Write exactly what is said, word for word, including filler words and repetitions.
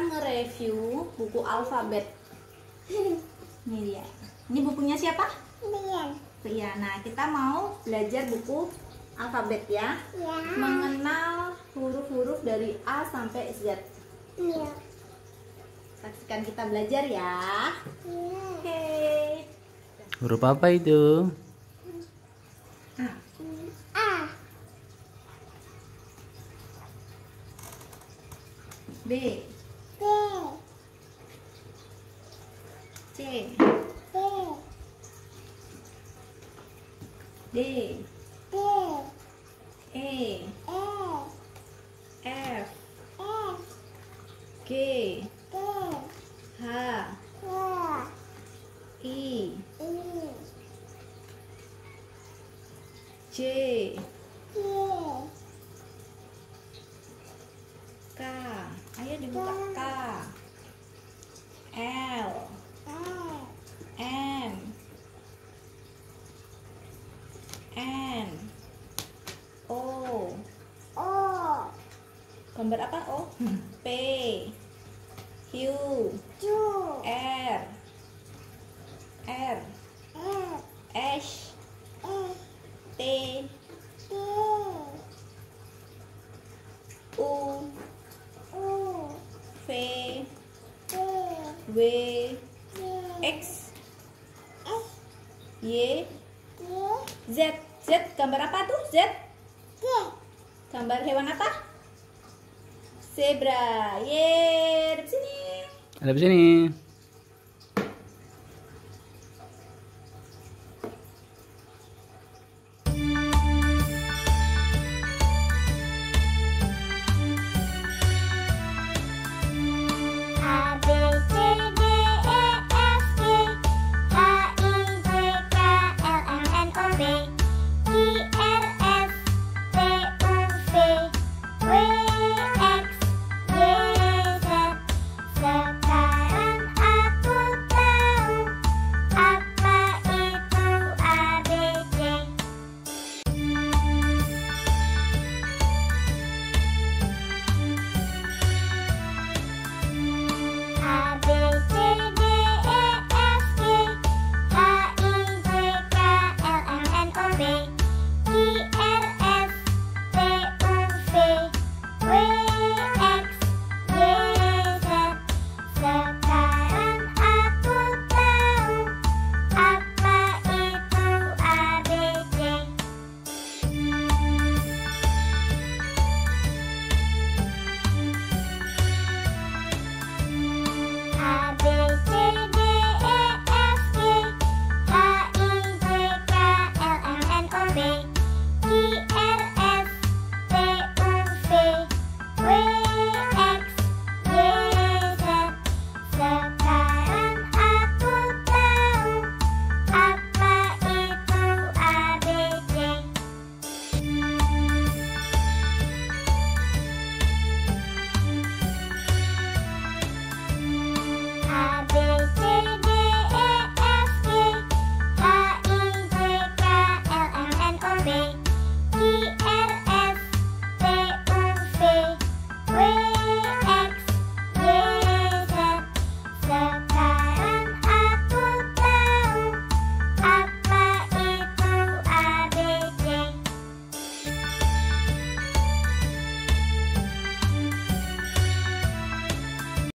akan nge-review buku alfabet. Ini dia. Ini bukunya siapa? Rian. Iya. Nah, kita mau belajar buku alfabet ya. Ya. Mengenal huruf-huruf dari A sampai Z. Iya. Saksikan kita belajar ya. Iya. Oke. Huruf apa itu? A. A. B. B. C. B. D. D. E. E. F. F. G. G. H. H. I. I. J. J. K. Ayo dibuka. K. L. L. M. N. O. O. Gambar apa? O. P. Q. Q. R. R. R. S. S. T. T. U. U. V. V. W. V. X. S. Y. Y. Z. Z. Gambar apa tuh? Z. T. Gambar hewan apa? Zebra. Yeay, di sini. Ada di sini.